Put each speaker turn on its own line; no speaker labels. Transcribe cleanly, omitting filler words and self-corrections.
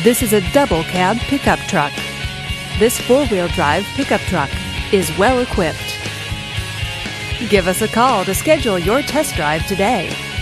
This is a double cab pickup truck. This four-wheel drive pickup truck is well equipped. Give us a call to schedule your test drive today.